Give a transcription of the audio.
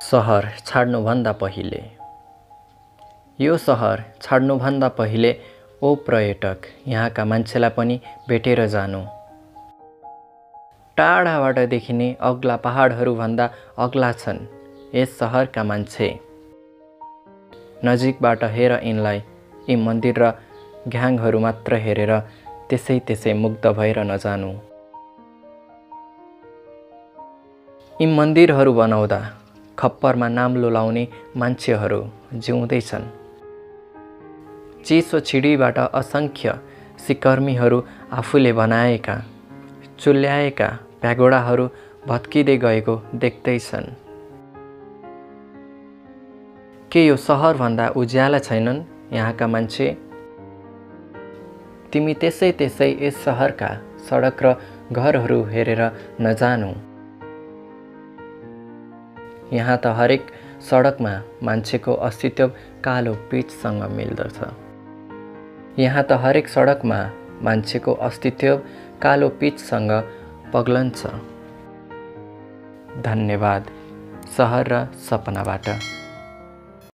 सहर छाड्नुभन्दा पहिले। यो सहर छाड्नुभन्दा पहिले ओ पर्यटक, यहाँका मान्छेलाई पनि भेटेर जानु। टाढाबाट देखिने अग्ला पहाडहरूभन्दा अग्ला छन् यस सहरका मान्छे। नजिकबाट हेर यिनलाई, यी मन्दिर र घ्याङहरू मात्र हेरेर त्यसै मुग्ध भएर नजानु। यी मन्दिरहरू बनाउँदा खप्परमा नाम लुलाउने मान्छेहरू जिउँदैछन्। चिसो छिडीबाट असङ्ख्य सिकर्मीहरू आफूले बनाएका चुल्याएका प्यागोडाहरू भत्किँदै गएको देख्दैछन्। के यो सहरभन्दा उज्याला छैनन् यहाँका मान्छे? तिमी त्यसै यस सहरका सडक र घरहरू हेरेर नजानु। यहाँ त हरेक सडकमा मान्छेको अस्तित्व कालो पिचसँग मिल्दछ। यहाँ त हरेक सडकमा मान्छेको अस्तित्व कालो पिचसँग पग्लन्छ। धन्यवाद सहर र सपनाबाट।